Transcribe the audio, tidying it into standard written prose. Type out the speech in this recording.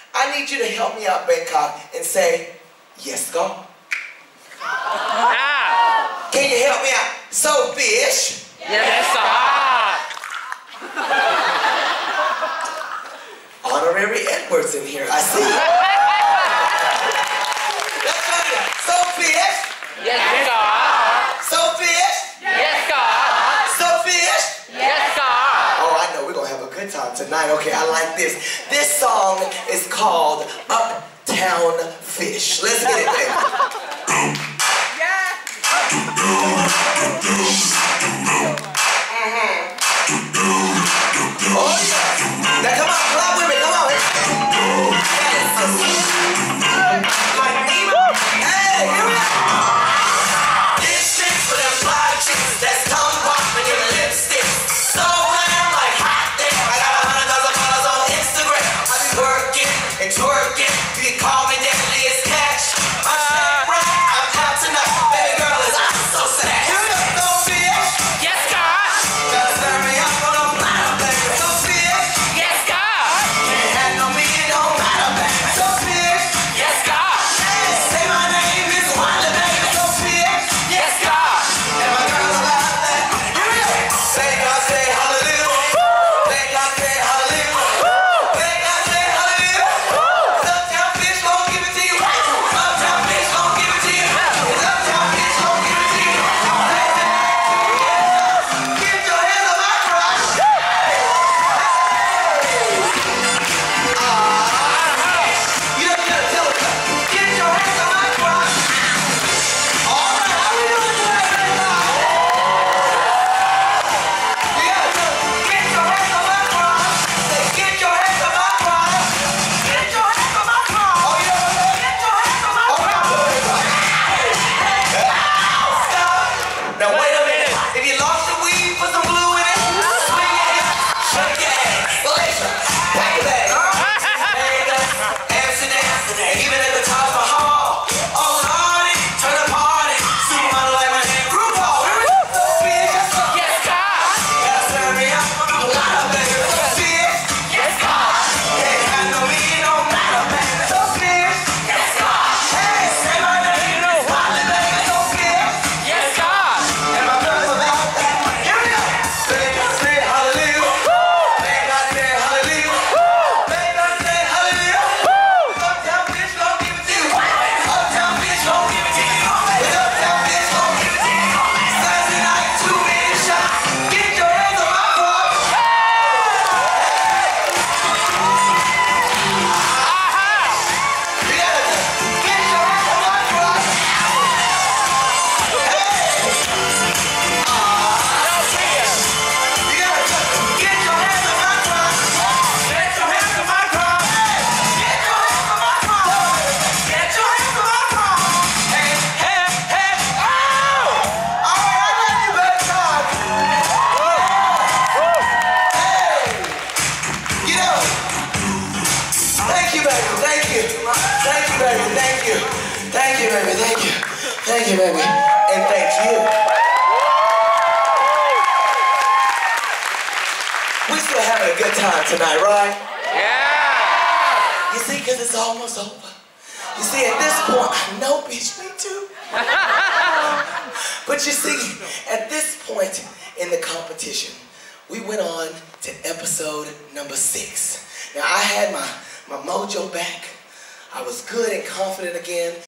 I need you to help me out, Bangkok, and say, yes, God. Can you help me out? So, fish. Yes, God. Honorary Edwards in here, I see. Let's go here. So, fish. Yes, God. So, fish. Yes, God. So, fish. Yes, God. Oh, I know, we're gonna have a good time tonight. Okay, I like this. This song is called Uptown Fish. Let's get it, baby. Oh, yeah. Now, come on, clap with me. Come on. Hey, here we go. This shit's for them fly chicks that's tongue popping in lipstick. So glam like hot damn. I got 100,000 followers on Instagram. I be working and twerking. You can call me Deadliest Catch. My shit right, I'm out tonight. Baby girl is I'm so sad. Here we go, so fish. Yes, God. Gotta serve me up on a platter, baby. So fish. Yes, God. Can't handle me, it don't matter, baby. So fish. Yes, God. Say my name is Wanda, baby. So fish. Yes, God. And my girls are out there. Here we go. Say God, say hallelujah. Say God, say hallelujah. Say God, say hallelujah. Uptown Fish gon' give it to you. Uptown Fish gon' give it to you. Uptown Fish gon' give it to you. Get your hands on my crotch. You don't gotta tell us. Get your hands on my crotch. All right, how we doing tonight, baby? You gotta tell us. Get your hands on my crotch. Say, get your hands on my crotch. Get your hands on my crotch. Oh, yeah. Get your hands on my crotch. Stop. Now wait a minute. If you lost your weed, put some glue in it. Swing your hips, shake your ass. Malaysia, pack it back. Vegas, Amsterdam, and even at the Taj Mahal. Oh, Lordy, turn the party. Supermodel like my name, RuPaul. So big, Yes, God. gotta serve me up a lot of baby. So big, Yes, God. can't handle me, it don't matter, baby. So big, Yes, God. hey, say my name is Wanda, baby. So big. Yes, God. And my girls are out there. Here we go. Say God, say hallelujah. Say God, say hallelujah. Say God, say hallelujah. Uptown Fish gon' give it to you. Uptown Fish gon' give it to you. Uptown Fish gon' give it to you. Saturday night, 2 million shots. Get your hands on my crotch. You gotta get your hands on my crotch. You gotta get your hands on my crotch. Get your hands on my crotch. Get your hands on my crotch. Get your hands on my crotch. Hey, hey, hey. Oh! All right, I got you, baby. Hey, you know. Thank you, baby. Thank you. Thank you, baby. Thank you. Thank you, baby. Thank you. Thank you, baby. And thank you. We still having a good time tonight, right? Yeah. You see, because it's almost over. You see, at this point, I know, bitch, me too. But you see, at this point in the competition, we went on to episode number 6. Now, I had my mojo back. I was good and confident again.